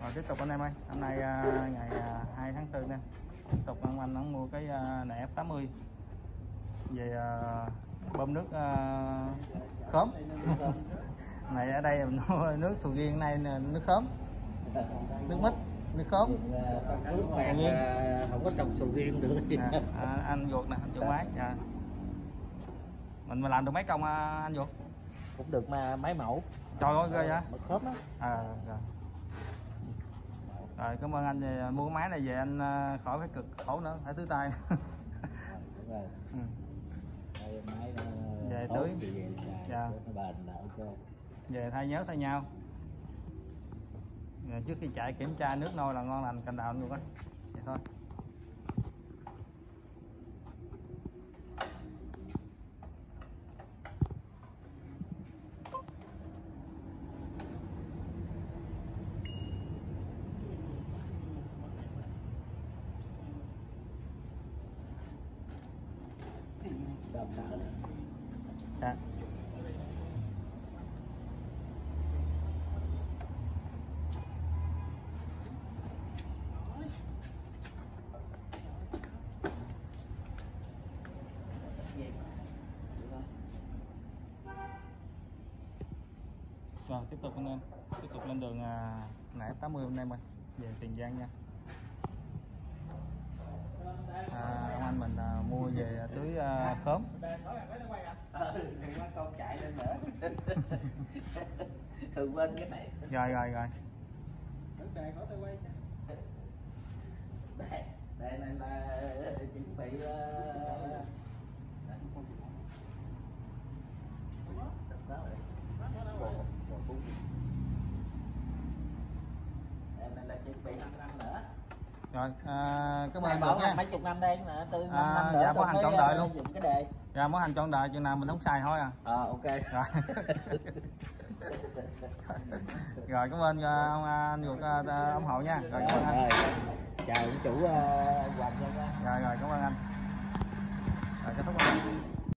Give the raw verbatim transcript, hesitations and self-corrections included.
Rồi tiếp tục anh em ơi, hôm nay à, ngày à, hai tháng tư nè, tiếp tục ông anh nó mua cái à, nẹp F tám mươi về à, bơm nước à, khóm. Này ở đây mình mua nước Thù Riêng, này nước khóm, nước mít, nước khóm. Nước phèn không có trồng sầu riêng được. À, à, anh ruột nè, anh chủ máy. À. Mình mà làm được mấy công à, anh ruột? Cũng được mà mấy mẫu. Trời ơi ghê vậy. Mật khóm á. À rồi. Rồi cảm ơn anh, về mua cái máy này về anh khỏi phải cực khổ nữa, phải tưới tay. Đúng rồi. Ừ. Đây, máy nó Về tưới. Về dạ. Nó bền là ok. Về thay nhớ thay nhau. Rồi trước khi chạy kiểm tra nước nôi là ngon lành cành đào luôn á. Vậy thôi. Đâm đỡ. Dạ. Rồi tiếp tục anh em, tiếp tục lên đường à, nãy F tám mươi anh em ơi, về Tiền Giang nha. À, ông anh mình à, mua về tưới à, khóm. Con chạy lên nữa. Thường lên cái này. Rồi rồi rồi. Đây, đây này là chuẩn bị uh... đây là chuẩn bị năm năm nữa. Rồi à, cảm ơn anh Bảo được nha. mấy chục năm đây mà từ năm À, năm nữa. dạ, bảo hành trọn đời luôn. Dùng cái đề. Dạ mới hành trọn đời, chừng nào mình không xài thôi à. Ờ ok. Rồi. Rồi cảm ơn ông anh ruột ủng hộ nha. Rồi cảm ơn anh. Chào ông chủ uh, Hoàng nha. Rồi rồi cảm ơn anh. Rồi kết thúc anh.